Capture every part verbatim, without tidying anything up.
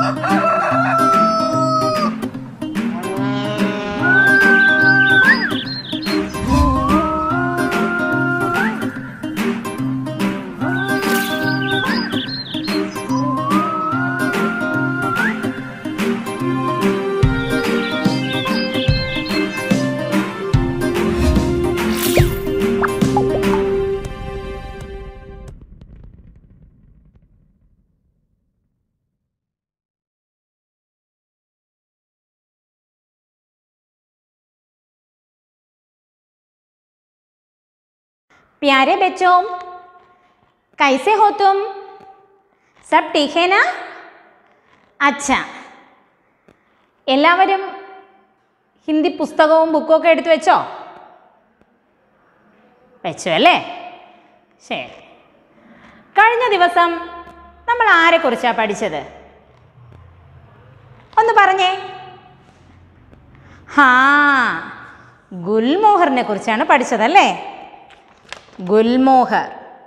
प्यारे बच्चों, कैसे हो तुम? सब ठीक है ना? अच्छा, എല്ലാവരും ഹിന്ദി പുസ്തകവും ബുക്കും ഒക്കെ എടുത്തു വെച്ചോ? വെച്ചു അല്ലേ? ശരി. കഴിഞ്ഞ ദിവസം നമ്മൾ ആരെക്കുറിച്ചാണ് പഠിച്ചത്? ഒന്ന് പറഞ്ഞേ. ഹാ, ഗുൽമോഹറിനെ കുറിച്ചാണ് പഠിച്ചതല്ലേ? ഗുൽമോഹർ.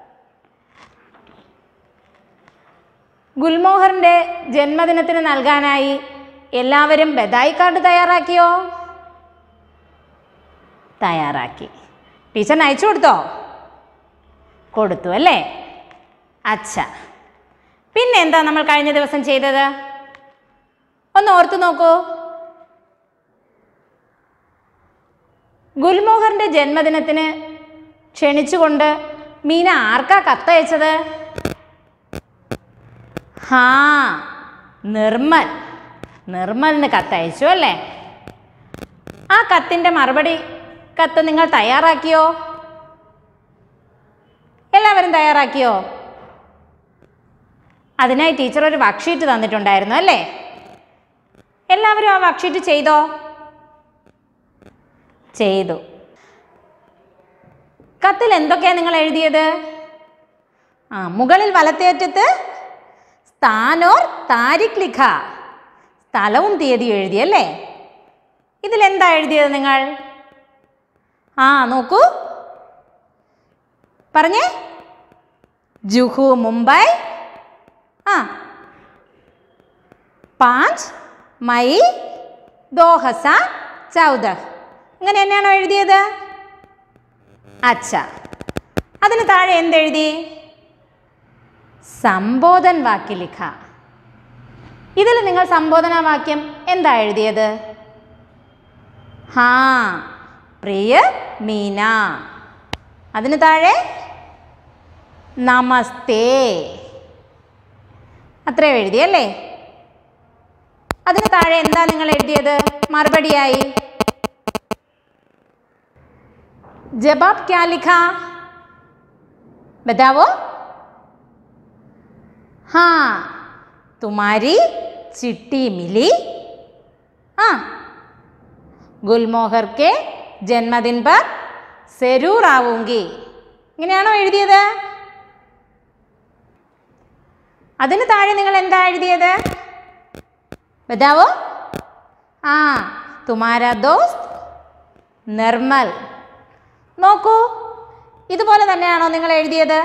ഗുൽമോഹറിൻ്റെ ജന്മദിനത്തിന് നൽകാനായി എല്ലാവരും ബധായി കാർഡ് തയ്യാറാക്കിയോ? തയ്യാറാക്കി. ടീച്ചറിന് അയച്ചു കൊടുത്തോ? കൊടുത്തു അല്ലേ? അച്ഛാ, പിന്നെ എന്താ നമ്മൾ കഴിഞ്ഞ ദിവസം ചെയ്തത്? ഒന്ന് ഓർത്തു നോക്കൂ. ഗുൽമോഹറിൻ്റെ ജന്മദിനത്തിന് ക്ഷണിച്ചുകൊണ്ട് മീന ആർക്കാ കത്തയച്ചത്? ഹാ, നിർമ്മൽ. നിർമ്മലിന് കത്തയച്ചു അല്ലേ? ആ കത്തിൻ്റെ മറുപടി കത്ത് നിങ്ങൾ തയ്യാറാക്കിയോ? എല്ലാവരും തയ്യാറാക്കിയോ? അതിനായി ടീച്ചർ ഒരു വർക്ക്ഷീറ്റ് തന്നിട്ടുണ്ടായിരുന്നു അല്ലേ? എല്ലാവരും ആ വർക്ക്ഷീറ്റ് ചെയ്തോ? ചെയ്തു. കത്തിൽ എന്തൊക്കെയാണ് നിങ്ങൾ എഴുതിയത്? ആ, മുകളിൽ വലത്തേറ്റത്ത് സ്ഥാനോർ താരിഖ് ലിഖ, സ്ഥലവും തീയതിയും എഴുതിയല്ലേ? ഇതിലെന്താ എഴുതിയത് നിങ്ങൾ? ആ, നോക്കൂ, പറഞ്ഞേ. ജുഹു മുംബൈ. ആ, പാഞ്ച് മെയ് ദോ ഹസാർ ചൗദഹ്. ഇങ്ങനെ തന്നെയാണോ എഴുതിയത്? അച്ഛാ, അതിന് താഴെ എന്തെഴുതി? സംബോധൻ വാക്യ ലിഖ. ഇതിൽ നിങ്ങൾ സംബോധന വാക്യം എന്താ എഴുതിയത്? ഹാ, പ്രിയ മീന. അതിന് താഴെ നമസ്തേ. അത്രയും എഴുതിയല്ലേ? അതിന് താഴെ എന്താ നിങ്ങൾ എഴുതിയത് മറുപടിയായി? जवाब क्या लिखा? बताओ. हाँ, तुम्हारी चिट्ठी मिली. हाँ, गुलमोहर के जन्मदिन पर जरूर आऊंगी. ഇങ്ങനെയാണോ എഴുതിയത്? അതിന് താഴെ നിങ്ങൾ എന്താ എഴുതിയത്? बताओ. ആ, तुम्हारा दोस्त നിർമ്മൽ. നോക്കൂ, ഇതുപോലെ തന്നെയാണോ നിങ്ങൾ എഴുതിയത്?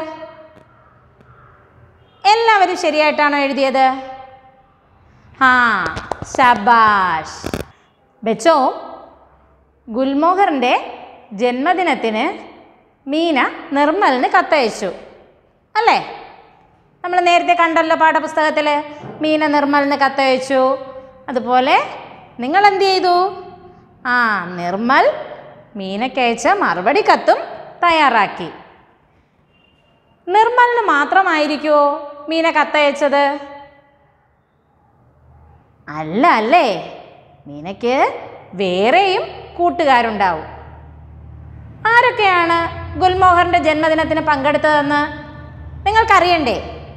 എല്ലാവരും ശരിയായിട്ടാണോ എഴുതിയത്? ഹാ, ശബാഷ്. ബച്ചോ, ഗുൽമോഹറിൻ്റെ ജന്മദിനത്തിന് മീന നിർമ്മലിന് കത്തയച്ചു അല്ലേ? നമ്മൾ നേരത്തെ കണ്ടല്ലോ പാഠപുസ്തകത്തിൽ. മീന നിർമ്മലിന് കത്തയച്ചു. അതുപോലെ നിങ്ങൾ എന്ത് ചെയ്തു? ആ, നിർമ്മൽ മീനക്കയച്ച മറുപടി കത്തും തയ്യാറാക്കി. നിർമ്മലിന് മാത്രമായിരിക്കുമോ മീന കത്തയച്ചത്? അല്ല അല്ലേ? മീനയ്ക്ക് വേറെയും കൂട്ടുകാരുണ്ടാവും. ആരൊക്കെയാണ് ഗുൽമോഹറിൻ്റെ ജന്മദിനത്തിന് പങ്കെടുത്തതെന്ന് നിങ്ങൾക്കറിയണ്ടേ?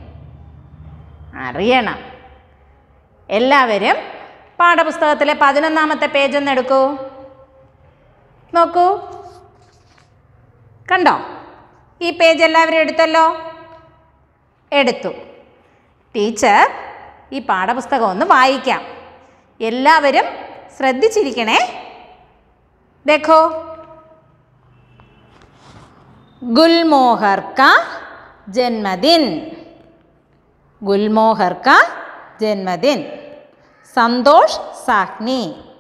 അറിയണം. എല്ലാവരും പാഠപുസ്തകത്തിലെ പതിനൊന്നാമത്തെ പേജ് ഒന്ന് എടുക്കൂ. നോക്കൂ, കണ്ടോ? ഈ പേജ് എല്ലാവരും എടുത്തല്ലോ? എടുത്തു. ടീച്ചർ ഈ പാഠപുസ്തകം ഒന്ന് വായിക്കാം. എല്ലാവരും ശ്രദ്ധിച്ചിരിക്കണേ. देखो, गुलमोहर का जन्मदिन. गुलमोहर का जन्मदिन. संतोष साहनी।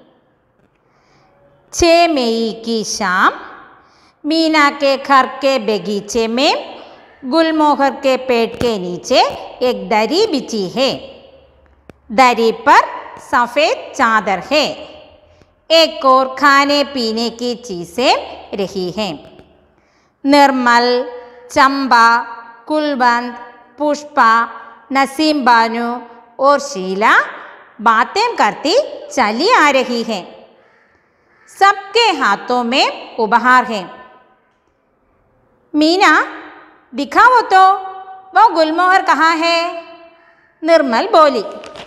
छः मई की शाम मीना के घर के बगीचे में गुलमोहर के पेड़ के नीचे एक दरी बिछी है। दरी पर सफ़ेद चादर है। एक और खाने पीने की चीज़ें रही हैं। निर्मल, चंपा, कुलवंत, पुष्पा, नसीम बानू और शीला बातें करती चली आ रही हैं। सबके हाथों में उपहार हैं। मीना, दिखाओ तो वो गुलमोहर कहाँ है? निर्मल बोली।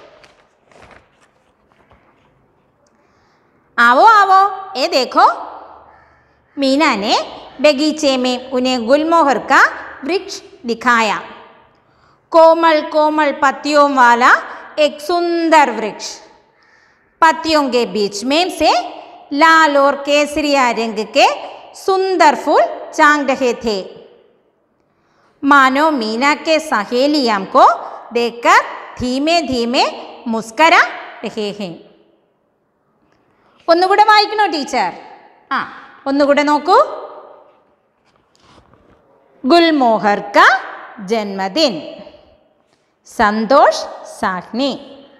आओ आओ, ये देखो। मीना ने बगीचे में उन्हें गुलमोहर का वृक्ष दिखाया। कोमल कोमल पत्तियों वाला एक सुंदर वृक्ष। पत्तियों के बीच में से लाल और केसरिया रंग के सुंदर फूल चांग रहे थे। मानो मीना के सहेलियों को देखकर धीमे धीमे मुस्करा रहे हैं। ഒന്നുകൂടെ വായിക്കണോ ടീച്ചർ? ആ ഒന്നുകൂടെ നോക്കൂ. गुलमोहर का जन्मदिन, संतोष साहनी।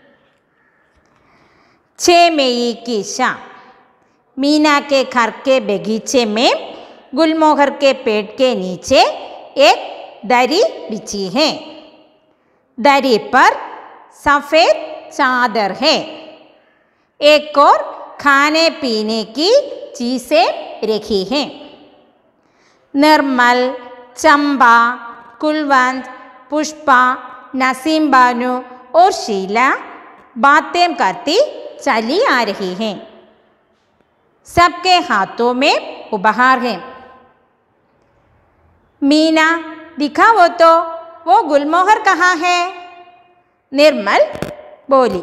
छः मई की शाम मीना के घर के बगीचे में गुलमोहर के पेड़ के नीचे एक दरी बिछी है। दरी पर सफ़ेद चादर है। एक और खाने पीने की चीज़ें रखी हैं। निर्मल, चंपा, कुलवंत, पुष्पा, नसीम बानू और शीला बातें करती चली आ रही हैं। सबके हाथों में उपहार हैं। मीना, दिखाओ तो वो गुलमोहर कहाँ है? निर्मल बोली।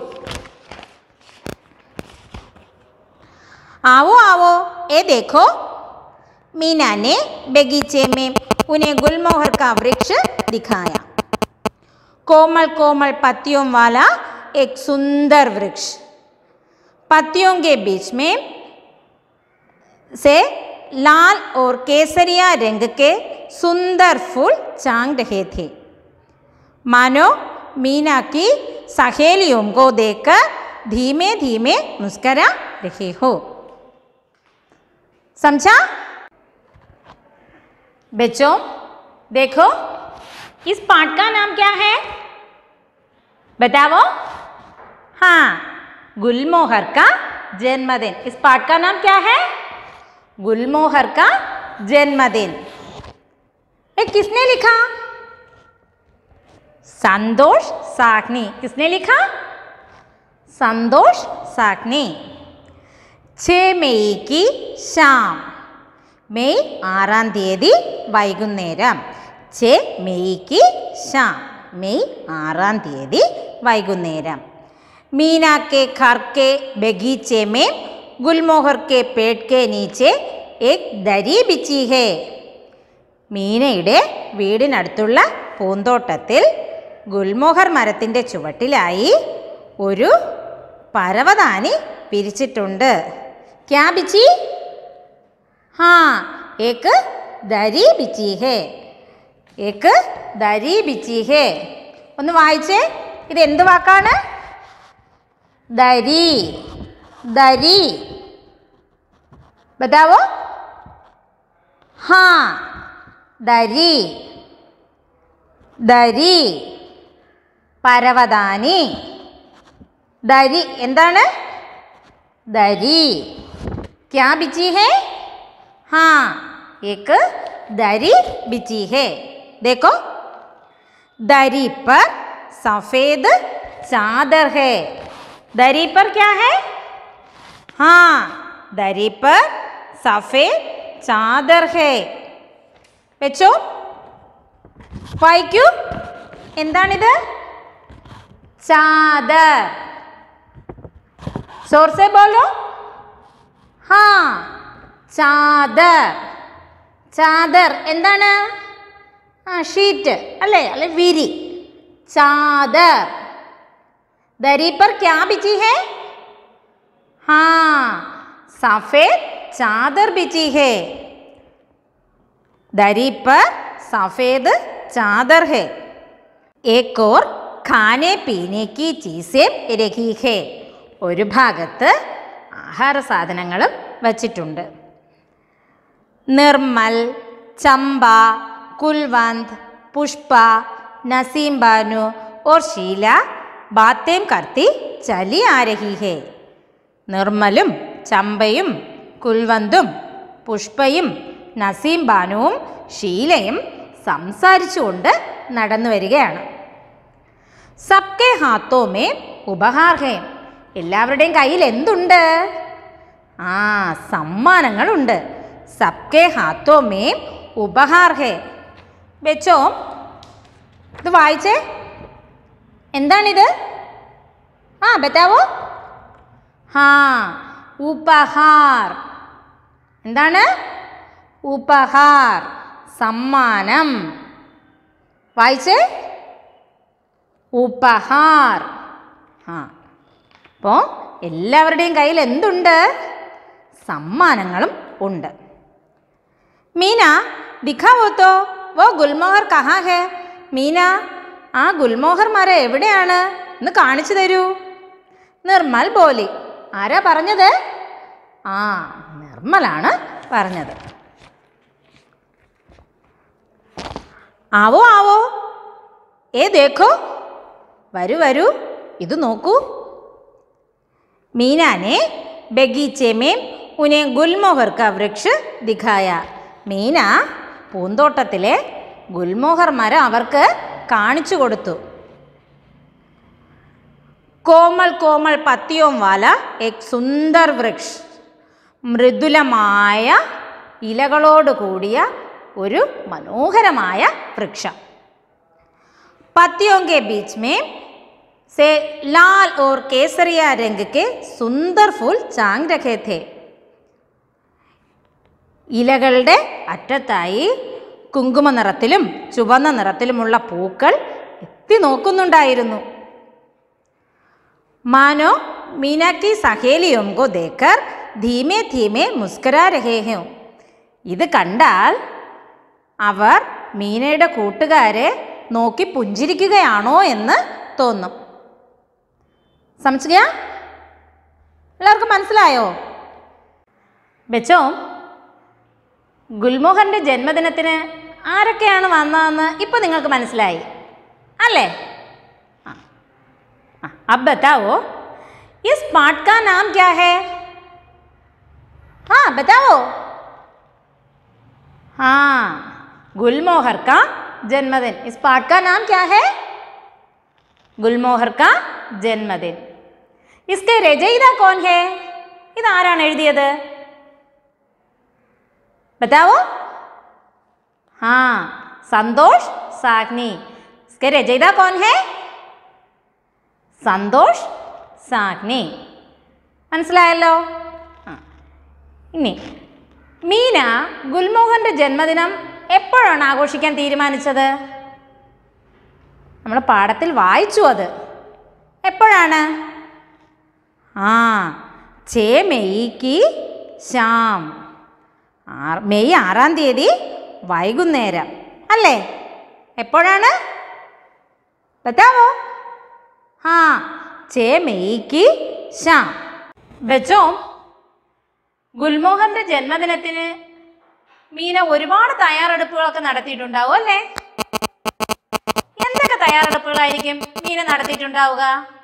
आओ आओ, ये देखो। मीना ने बगीचे में उन्हें गुलमोहर का वृक्ष दिखाया। कोमल कोमल पत्तियों वाला एक सुंदर वृक्ष। पत्तियों के बीच में से लाल और केसरिया रंग के सुंदर फूल चांग रहे थे। मानो मीना की सहेलियों को देखकर धीमे धीमे मुस्करा रहे हो। समझा? बच्चों देखो, इस पाठ का नाम क्या है? बताओ। हाँ, गुलमोहर का जन्मदिन। इस पाठ का नाम क्या है? गुलमोहर का जन्मदिन। ये किसने लिखा? संतोष साहनी। किसने लिखा? संतोष साहनी। छः मई की शाम, മെയ് ആറാം തീയതി വൈകുന്നേരം. छः मई की शाम, മെയ് ആറാം തീയതി വൈകുന്നേരം. मीना के घर के बगीचे में गुलमोहर के पेड़ के नीचे एक दरी बिछी है. മീനയുടെ വീടിനടുത്തുള്ള പൂന്തോട്ടത്തിൽ ഗുൽമോഹർ മരത്തിൻ്റെ ചുവട്ടിലായി ഒരു പരവതാനി പിരിച്ചിട്ടുണ്ട്. ക്യാ ബിച്ചി? हाँ, एक दरी बिछी है. एक दरी बिछी है. ഒന്ന് വായിച്ചേ, ഇത് എന്ത് വാക്കാണ്? ദരി. ദരി. बताओ. हाँ, ദരി. ദരി. പരവതാനി. ദരി എന്താണ്? ദരി. क्या बिछी है? हाँ, एक दरी बिछी है. देखो, दरी पर सफ़ेद चादर है. दरी पर क्या है? हाँ, दरी पर सफ़ेद चादर है. വെച്ചോ, വായിക്കൂ. എന്താണിത്? चादर. जोर से बोलो. हाँ, चादर. चादर എന്താണ്? ആ ഷീറ്റ് അല്ലേ, അല്ലെ വിരി. चादर. दरी पर क्या बिछी है? हाँ, सफेद चादर बिछी है। दरी पर सफेद चादर है। एक और खाने पीने की चीजें रखी है. ഒരു ഭാഗത്ത് ആഹാര സാധനങ്ങളും വച്ചിട്ടുണ്ട്. നിർമ്മൽ, ചമ്പ, കുൽവന്ത്, പുഷ്പ, നസീം ബാനു और शीला बातें करती चली आ रही है. നിർമ്മലും ചമ്പയും കുൽവന്തും പുഷ്പയും നസീം ബാനുവും ഷീലയും സംസാരിച്ചുകൊണ്ട് നടന്നു വരികയാണ്. സബ്കെ ഹാത്തോ മേ ഉപഹാർ ഹേ. എല്ലാവരുടെയും കയ്യിൽ എന്തുണ്ട്? ആ, സമ്മാനങ്ങളുണ്ട്. സബ്കെ ഹാത്തോ മേ ഉപഹാർ ഹേ. ബെച്ചോ, ഇത് വായിച്ചേ. എന്താണിത്? ആ, ബത്താവോ. ഹാ, ഉപഹാർ. എന്താണ്? ഉപഹാർ, സമ്മാനം. വായിച്ചേ. ഉപഹാർ. ആ, അപ്പോൾ എല്ലാവരുടെയും കയ്യിൽ എന്തുണ്ട്? സമ്മാനങ്ങളും ഉണ്ട്. മീന, ദിഖാവോ തോ വോ ഗുൽമോഹർ കഹാ ഹേ. മീന, ആ ഗുൽമോഹർ മരം എവിടെയാണ് എന്ന് കാണിച്ചു തരൂ. നിർമ്മൽ ബോലി. ആരാ പറഞ്ഞത്? ആ, നിർമ്മലാണ് പറഞ്ഞത്. ആവോ ആവോ, ഏ ദേഖോ, വരൂ വരൂ, ഇത് നോക്കൂ. मीना ने बगीचे में उन्हें गुलमोहर का वृक्ष दिखाया. മീന പൂന്തോട്ടത്തിലെ ഗുൽമോഹർ മരം അവർക്ക് കാണിച്ചു കൊടുത്തു. കോമൽ കോമൽ പത്തിയോം വാല എക് സുന്ദർ വൃക്ഷ. മൃദുലമായ ഇലകളോട് കൂടിയ ഒരു മനോഹരമായ വൃക്ഷം. പത്തിയോം കെ ബീച്ച് മേ से लाल और केसरिया रंग के सुंदर फूल चांग रखे थे. ഇലകളുടെ അറ്റത്തായി കുങ്കുമ നിറത്തിലും ചുവന്ന നിറത്തിലുമുള്ള പൂക്കൾ എത്തി നോക്കുന്നുണ്ടായിരുന്നു. മാനോ मीना की सहेलियों को देखकर धीमे धीमे मुस्कुरा रहे हैं. ഇത് കണ്ടാൽ അവർ മീനയുടെ കൂട്ടുകാരെ നോക്കി പുഞ്ചിരിക്കുകയാണോ എന്ന് തോന്നും. സമझ എല്ലാവർക്കും മനസ്സിലായോ? ബെച്ചോ, ഗുൽമോഹറിൻ്റെ ജന്മദിനത്തിന് ആരൊക്കെയാണ് വന്നതെന്ന് ഇപ്പം നിങ്ങൾക്ക് മനസ്സിലായി അല്ലേ? अब बताओ इस पाठ का नाम क्या है? हाँ बताओ. हाँ, गुलमोहर का जन्मदिन. इस पाठ का नाम क्या है? गुलमोहर का जन्मदिन. इसके रचयिता कौन है? ഇതാരാണ് എഴുതിയത്? बताओ. हाँ, संतोष सागनी. इसके रचयिता कौन है? സന്തോഷ് സാഗ്നി. മനസ്സിലായല്ലോ? ഇനി മീന ഗുൽമോഹറിൻ്റെ ജന്മദിനം എപ്പോഴാണ് ആഘോഷിക്കാൻ തീരുമാനിച്ചത്? നമ്മൾ പാഠത്തിൽ വായിച്ചു അത്. എപ്പോഴാണ്? ആ, ഛേ മെയ്ക്ക് ശാം. ആ, മെയ് ആറാം തീയതി വൈകുന്നേരം അല്ലേ? എപ്പോഴാണ്? ബത്താവോ. हाँ, छः मई की शाम. ബച്ചോ, ഗുൽമോഹറിൻ്റെ ജന്മദിനത്തിന് മീന ഒരുപാട് തയ്യാറെടുപ്പുകളൊക്കെ നടത്തിയിട്ടുണ്ടാവും അല്ലേ? എന്തൊക്കെ തയ്യാറെടുപ്പുകളായിരിക്കും മീന നടത്തിയിട്ടുണ്ടാവുക?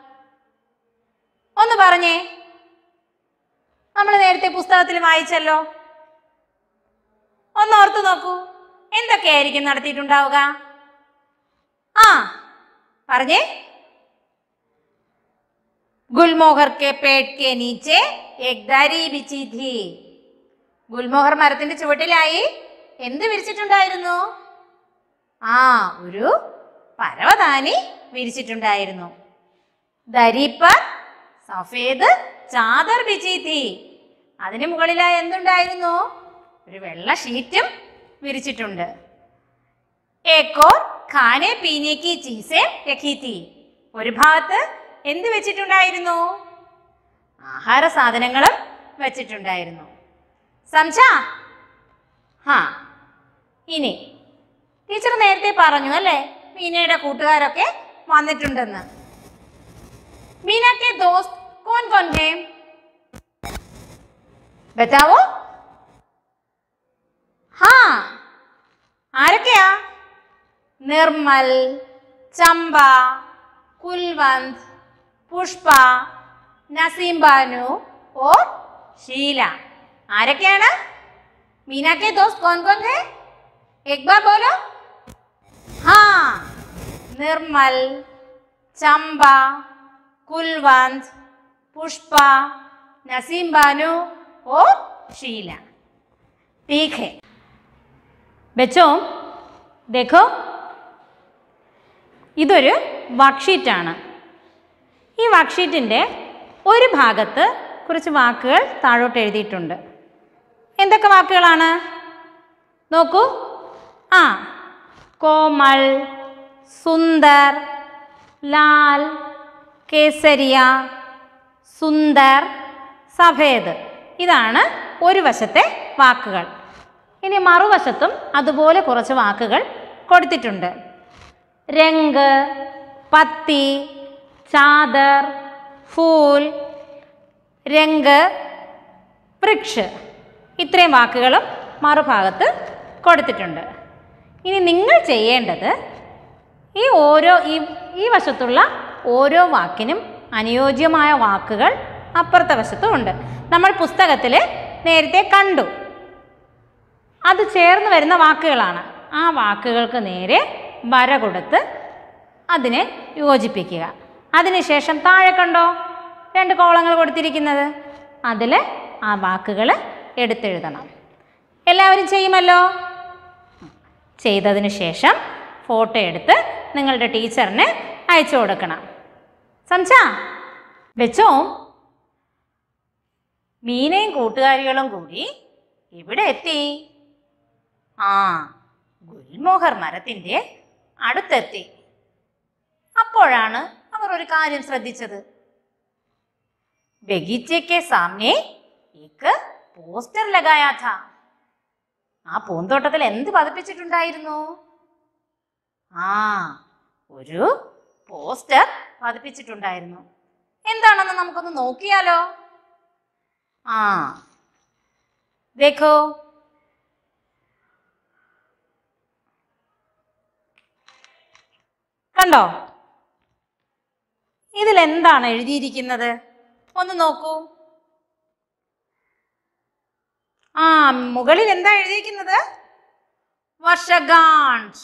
ഒന്ന് പറഞ്ഞേ. നമ്മൾ നേരത്തെ പുസ്തകത്തിൽ വായിച്ചല്ലോ. ഒന്ന് ഓർത്തു നോക്കൂ, എന്തൊക്കെയായിരിക്കും നടത്തിയിട്ടുണ്ടാവുക? ആ, പറഞ്ഞേ. ഗുൽമോഹർ കെ പേട് കെ നീച്ചെ എക് ദരി ബിച്ചി ഥി. ഗുൽമോഹർ മരത്തിന്റെ ചുവട്ടിലായി എന്ത് വിരിച്ചിട്ടുണ്ടായിരുന്നു? ആ, ഒരു പരവതാനി വിരിച്ചിട്ടുണ്ടായിരുന്നു. ദരി പർ സഫേദ് ചാദർ ബിച്ചി ഥി. അതിന് മുകളിലായി എന്തുണ്ടായിരുന്നു? ഒരു വെള്ള ഷീറ്റും വിരിച്ചിട്ടുണ്ട്. ഏക് ഓർ ഖാനെ പീനെ കി ചീസേ രഖി ഥി. ഒരു ഭാഗത്ത് എന്ത് വെച്ചിട്ടുണ്ടായിരുന്നു? ആഹാര സാധനങ്ങളും വെച്ചിട്ടുണ്ടായിരുന്നു. സംസാ? ഹാ, ഇനി ടീച്ചർ നേരത്തെ പറഞ്ഞു അല്ലേ, മീനയുടെ കൂട്ടുകാരൊക്കെ വന്നിട്ടുണ്ടെന്ന്. മീന കെ ദോസ്ത് കോൺ കോൺ ഹേ? ബതാവോ. ഹാ, ആരൊക്കെയാ? നിർമ്മൽ, ചമ്പ, കുൽവന്ത്, പുഷ്പ, നസീം ബാനു ഓർ ഷീല. ആരൊക്കെയാണ്? മീന കെ ദോസ്ത് കോൺ കോൺ ഹേ? एक बार बोलो. हाँ, निर्मल, चंबा, कुलवंत, पुष्पा, नसीम बानू और शीला. ठीक है बच्चों, देखो ഇതൊരു വർക്ക്ഷീറ്റാണ്. ഈ വർക്ക്ഷീറ്റിൻ്റെ ഒരു ഭാഗത്ത് കുറച്ച് വാക്കുകൾ താഴോട്ട് എഴുതിയിട്ടുണ്ട്. എന്തൊക്കെ വാക്കുകളാണ്? നോക്കൂ. ആ, കോമൾ, സുന്ദർ, ലാൽ, കേസരിയ, സുന്ദർ, സഫേദ്. ഇതാണ് ഒരു വശത്തെ വാക്കുകൾ. ഇനി മറുവശത്തും അതുപോലെ കുറച്ച് വാക്കുകൾ കൊടുത്തിട്ടുണ്ട്. രംഗ്, പത്തി, ചാദർ, ഫൂൽ, രംഗ്, വൃക്ഷ്. ഇത്രയും വാക്കുകളും മറുഭാഗത്ത് കൊടുത്തിട്ടുണ്ട്. ഇനി നിങ്ങൾ ചെയ്യേണ്ടത് ഈ ഓരോ ഈ ഈ വശത്തുള്ള ഓരോ വാക്കിനും അനുയോജ്യമായ വാക്കുകൾ അപ്പുറത്തെ വശത്തും ഉണ്ട്. നമ്മൾ പുസ്തകത്തിൽ നേരത്തെ കണ്ടു. അത് ചേർന്ന് വരുന്ന വാക്കുകളാണ്. ആ വാക്കുകൾക്ക് നേരെ വര കൊടുത്ത് അതിനെ യോജിപ്പിക്കുക. അതിനുശേഷം താഴെ കണ്ടോ രണ്ട് കോളങ്ങൾ കൊടുത്തിരിക്കുന്നത്, അതിൽ ആ വാക്കുകൾ എടുത്തെഴുതണം. എല്ലാവരും ചെയ്യുമല്ലോ. ചെയ്തതിന് ശേഷം ഫോട്ടോ എടുത്ത് നിങ്ങളുടെ ടീച്ചറിന് അയച്ചു കൊടുക്കണം. സംസാ? വെച്ചോ. മീനയും കൂട്ടുകാരികളും കൂടി ഇവിടെ എത്തി. ആ, ഗുൽമോഹർ മരത്തിൻ്റെ അടുത്തെത്തി. അപ്പോഴാണ് അവർ ഒരു കാര്യം ശ്രദ്ധിച്ചത്. ബഗീച്ചയ്ക്ക് സാമനെ ഏക് പോസ്റ്റർ ലഗായാ ഥാ. ആ പൂന്തോട്ടത്തിൽ എന്ത് പതിപ്പിച്ചിട്ടുണ്ടായിരുന്നു? ആ, ഒരു പോസ്റ്റർ പതിപ്പിച്ചിട്ടുണ്ടായിരുന്നു. എന്താണെന്ന് നമുക്കൊന്ന് നോക്കിയാലോ? ആ, ദേഖോ. കണ്ടോ? ഇതിലെന്താണ് എഴുതിയിരിക്കുന്നത്? ഒന്ന് നോക്കൂ. ആ, മുകളിൽ എന്താ എഴുതിയിരിക്കുന്നത്? വർഷഗാണ്ട്.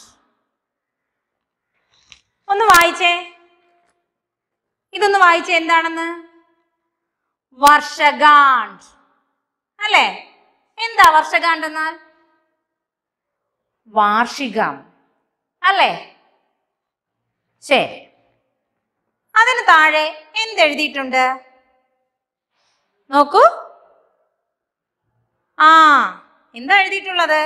ഒന്ന് വായിച്ചേ. ഇതൊന്ന് വായിച്ചേ എന്താണെന്ന്. വർഷഗാണ്ട് അല്ലേ? എന്താ വർഷഗാണ്ട് എന്നാൽ? വാർഷികം അല്ലേ? ശരി. അതിന് താഴെ എന്തെഴുതിയിട്ടുണ്ട് നോക്കൂ. ആ, എന്താ എഴുതിയിട്ടുള്ളത്?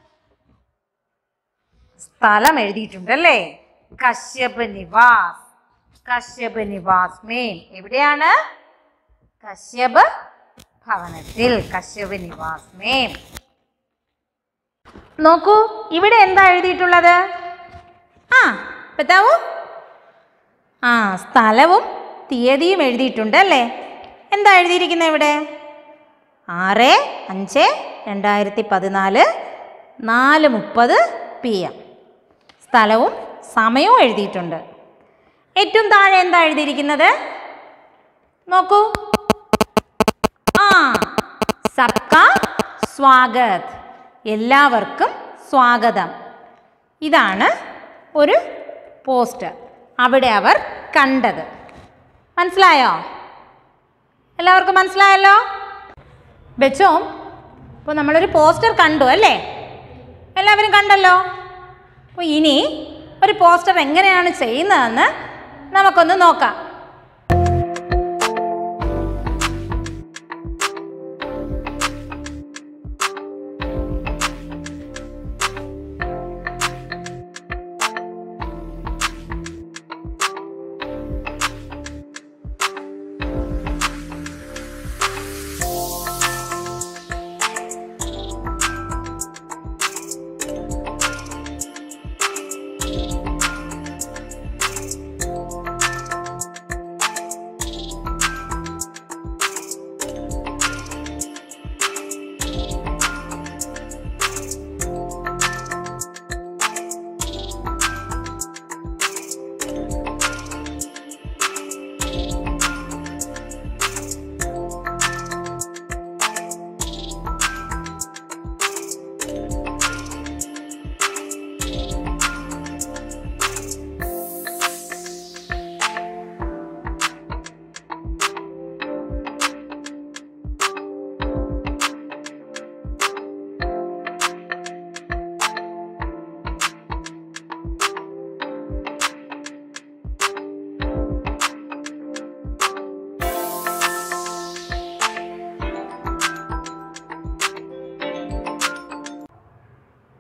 സ്ഥലം എഴുതിയിട്ടുണ്ടല്ലേ. കശ്യപ് നിവാസ്. കശ്യപ് നിവാസ് മേൻ. എവിടെയാണ്? കശ്യപ് ഭവനത്തിൽ. കശ്യപ് നിവാസ് മേൻ. നോക്കൂ, ഇവിടെ എന്താ എഴുതിയിട്ടുള്ളത്? ആ, ബതാവൂ. ആ, സ്ഥലവും തീയതിയും എഴുതിയിട്ടുണ്ട് അല്ലേ? എന്താ എഴുതിയിരിക്കുന്നത് ഇവിടെ? ആറ് അഞ്ച് രണ്ടായിരത്തി പതിനാല് നാല് മുപ്പത് പി എം. സ്ഥലവും സമയവും എഴുതിയിട്ടുണ്ട്. ഏറ്റവും താഴെ എന്താ എഴുതിയിരിക്കുന്നത് നോക്കൂ. ആ, സബ്കാ സ്വാഗത്. എല്ലാവർക്കും സ്വാഗതം. ഇതാണ് ഒരു പോസ്റ്റർ അവിടെ അവർ കണ്ടത്. മനസ്സിലായോ? എല്ലാവർക്കും മനസ്സിലായല്ലോ? ബച്ചോ, ഇപ്പോൾ നമ്മളൊരു പോസ്റ്റർ കണ്ടു അല്ലേ? എല്ലാവരും കണ്ടല്ലോ. അപ്പോൾ ഇനി ഒരു പോസ്റ്റർ എങ്ങനെയാണ് ചെയ്യുന്നതെന്ന് നമുക്കൊന്ന് നോക്കാം.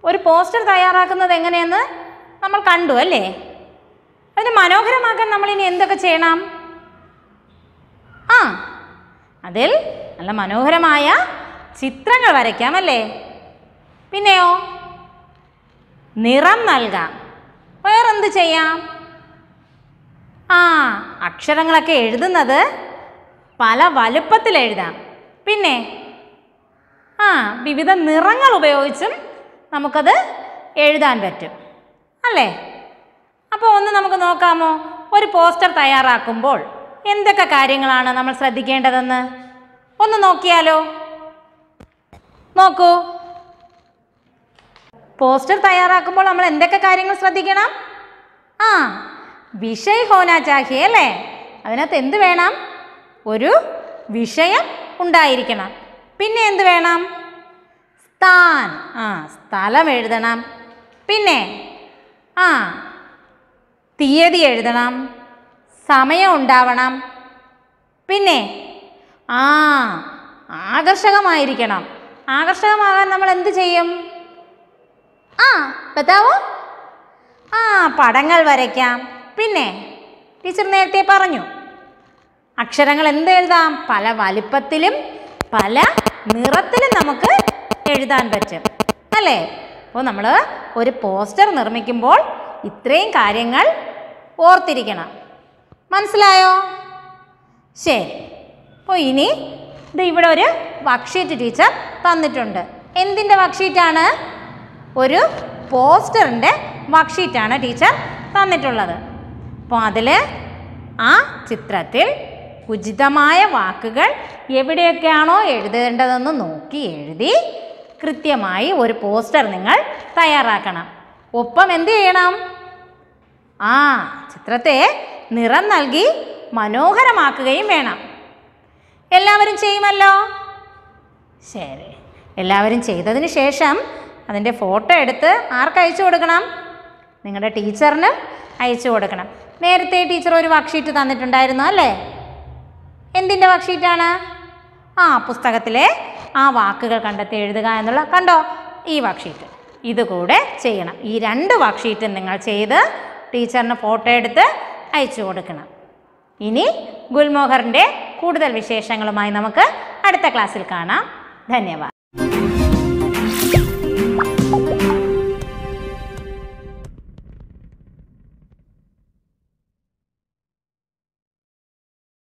ഒരു പോസ്റ്റർ തയ്യാറാക്കുന്നത് എങ്ങനെയെന്ന് നമ്മൾ കണ്ടു അല്ലേ? അതിന് മനോഹരമാക്കാൻ നമ്മളിനി എന്തൊക്കെ ചെയ്യണം? ആ അതിൽ നല്ല മനോഹരമായ ചിത്രങ്ങൾ വരയ്ക്കാം അല്ലേ? പിന്നെയോ നിറം നൽകാം. വേറെന്ത് ചെയ്യാം? ആ അക്ഷരങ്ങളൊക്കെ എഴുതുന്നത് പല വലുപ്പത്തിൽ എഴുതാം. പിന്നെ ആ വിവിധ നിറങ്ങൾ ഉപയോഗിച്ചും നമുക്കത് എഴുതാൻ പറ്റും അല്ലേ? അപ്പോൾ ഒന്ന് നമുക്ക് നോക്കാമോ? ഒരു പോസ്റ്റർ തയ്യാറാക്കുമ്പോൾ എന്തൊക്കെ കാര്യങ്ങളാണ് നമ്മൾ ശ്രദ്ധിക്കേണ്ടതെന്ന് ഒന്ന് നോക്കിയാലോ? നോക്കൂ, പോസ്റ്റർ തയ്യാറാക്കുമ്പോൾ നമ്മൾ എന്തൊക്കെ കാര്യങ്ങൾ ശ്രദ്ധിക്കണം? ആ വിഷയ് ഹോനാ ചാഹിയേ അല്ലേ? അതിനകത്ത് എന്ത് വേണം? ഒരു വിഷയം ഉണ്ടായിരിക്കണം. പിന്നെ എന്ത് വേണം? സ്ഥാൻ, ആ സ്ഥലം എഴുതണം. പിന്നെ ആ തീയതി എഴുതണം, സമയം ഉണ്ടാവണം. പിന്നെ ആ ആകർഷകമായിരിക്കണം. ആകർഷകമാകാൻ നമ്മൾ എന്ത് ചെയ്യും? ആ ബതാവോ? ആ പടങ്ങൾ വരയ്ക്കാം. പിന്നെ ടീച്ചർ നേരത്തെ പറഞ്ഞു അക്ഷരങ്ങൾ എന്ത് എഴുതാം? പല വലിപ്പത്തിലും പല നിറത്തിലും നമുക്ക് എഴുതാൻ പറ്റും അല്ലേ? അപ്പോൾ നമ്മൾ ഒരു പോസ്റ്റർ നിർമ്മിക്കുമ്പോൾ ഇത്രയും കാര്യങ്ങൾ ഓർത്തിരിക്കണം. മനസ്സിലായോ? ശരി. അപ്പോൾ ഇനി ഇത് ഇവിടെ ഒരു വർക്ക്ഷീറ്റ് ടീച്ചർ തന്നിട്ടുണ്ട്. എന്തിൻ്റെ വർക്ക്ഷീറ്റാണ്? ഒരു പോസ്റ്ററിൻ്റെ വർക്ക്ഷീറ്റാണ് ടീച്ചർ തന്നിട്ടുള്ളത്. അപ്പോൾ അതിൽ ആ ചിത്രത്തിൽ ഉചിതമായ വാക്കുകൾ എവിടെയൊക്കെയാണോ എഴുതേണ്ടതെന്ന് നോക്കി എഴുതി കൃത്യമായി ഒരു പോസ്റ്റർ നിങ്ങൾ തയ്യാറാക്കണം. ഒപ്പം എന്ത് ചെയ്യണം? ആ ചിത്രത്തെ നിറം നൽകി മനോഹരമാക്കുകയും വേണം. എല്ലാവരും ചെയ്യുമല്ലോ? ശരി. എല്ലാവരും ചെയ്തതിന് ശേഷം അതിൻ്റെ ഫോട്ടോ എടുത്ത് ആർക്ക് അയച്ചു കൊടുക്കണം? നിങ്ങളുടെ ടീച്ചറിന് അയച്ചു കൊടുക്കണം. നേരത്തെ ടീച്ചർ ഒരു വർക്ക്ഷീറ്റ് തന്നിട്ടുണ്ടായിരുന്നു അല്ലേ? എന്തിൻ്റെ വർക്ക്ഷീറ്റാണ്? ആ പുസ്തകത്തിലെ ആ വാക്കുകൾ കണ്ടെത്തി എഴുതുക എന്നുള്ള കണ്ടോ ഈ വർക്ക്ഷീറ്റ്. ഇതുകൂടെ ചെയ്യണം. ഈ രണ്ട് വർക്ക്ഷീറ്റും നിങ്ങൾ ചെയ്ത് ടീച്ചറിന് ഫോട്ടോ എടുത്ത് അയച്ചു കൊടുക്കണം. ഇനി ഗുൽമോഹറിൻ്റെ കൂടുതൽ വിശേഷങ്ങളുമായി നമുക്ക് അടുത്ത ക്ലാസ്സിൽ കാണാം. ധന്യവാദം.